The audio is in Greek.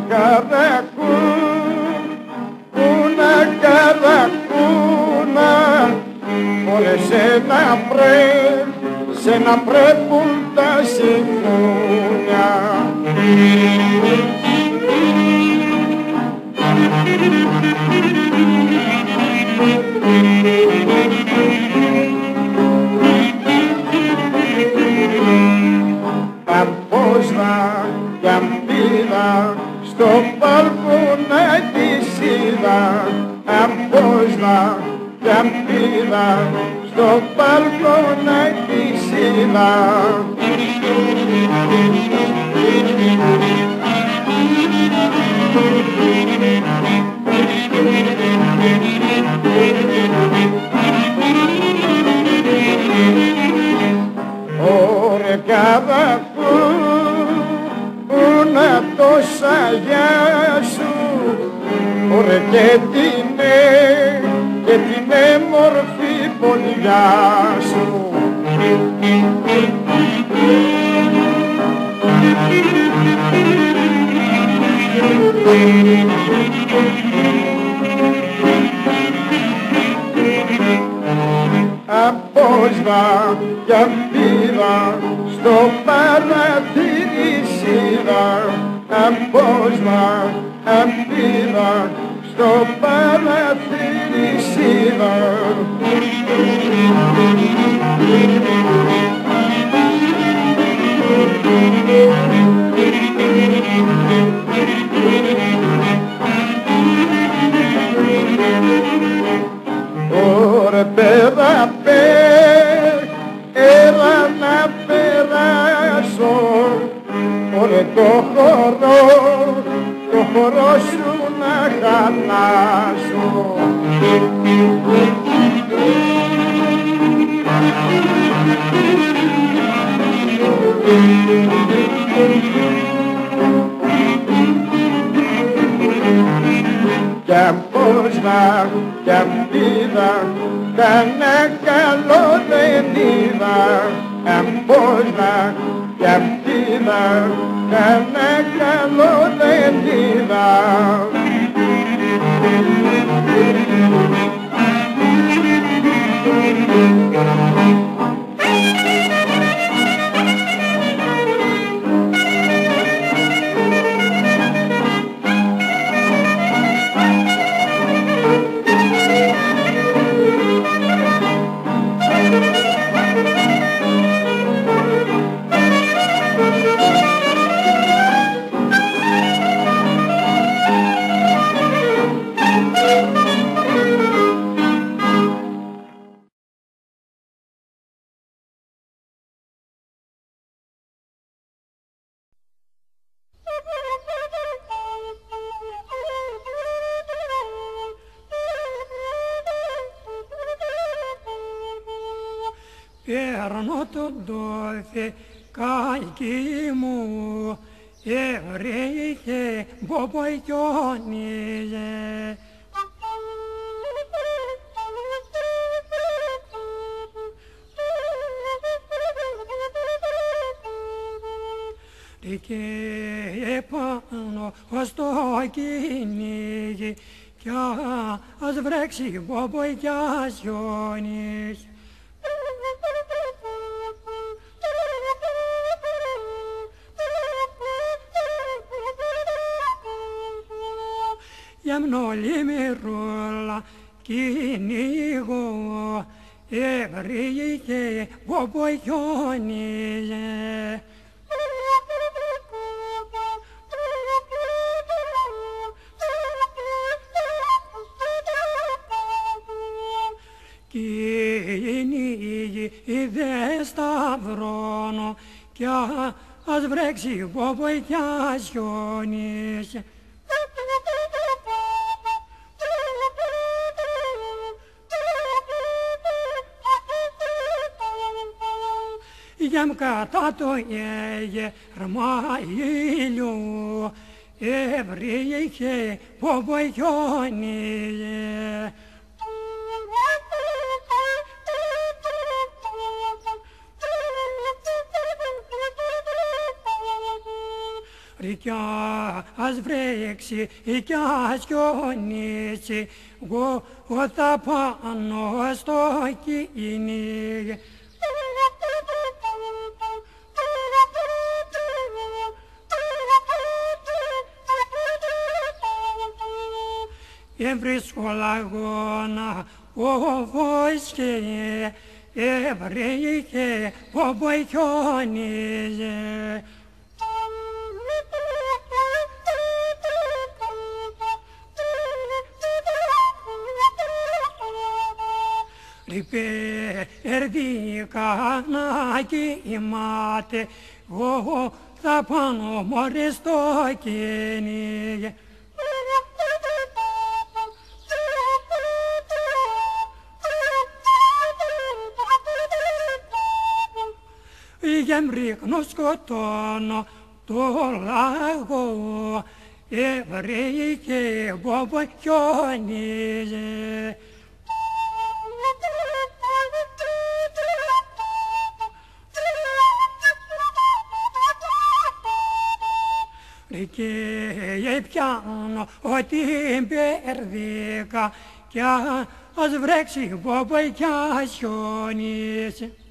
καρακούνα, μωρέ σε να πρέπουν τα σιμούνια. Αμπόσνα κι αμπίδα στο παλκόνα της είδα, αμπόσνα κι αμπίδα στο παλκόνα της είδα. Ωρε καρακούνα τόσα γεια σου, ωρε και την έμορφη πολιά σου. Απόσβα κι αμπίδα στο παραθύρι σίδα, απόσβα αμπίδα στο παραθύρι σίδα. Ωρε πέρα έλα να περάσω, ωρε το χορό σου να χαλάσω. Κι αμπόσνα κι αμπίδα κανένα καλό δεν είδα, αμπόσνα κι αμπίδα κανένα καλό δεν είδα. Παίρνω τον τόφι καϊκί μου, ευρύχε μποποκιόνιζε. Και επάνω στο κυνήγι κι ας βρέξει μποποκιάσιονις. Γιαμνόλη μυρούλα κυνηγώ, ευρύχε μποποκιόνιζε. Κυνήγι δε σταυρώνω κι ας βρέξει μποποκιάσιονις. Γιαμ κατά το γέρμα ήλιου, ευρύχε μποποκιόνιζε. κι ας βρέξει κι ας χιονίσει, εγώ θα πάνω στο κυνήγι. Βρίσκω λαγώνα όπως και έβρεχε όπου χιόνιζε. Περδίκα να κοιμάται, εγώ θα πάνω μωρέ στο κυνήγι. Ρίχνω σκοτώνω το λαγό, έβρεχε όπου χιόνιζε. Και πιάνω ότι μπερδίκα κι ας βρέξει όπου κι ας χιονίσει.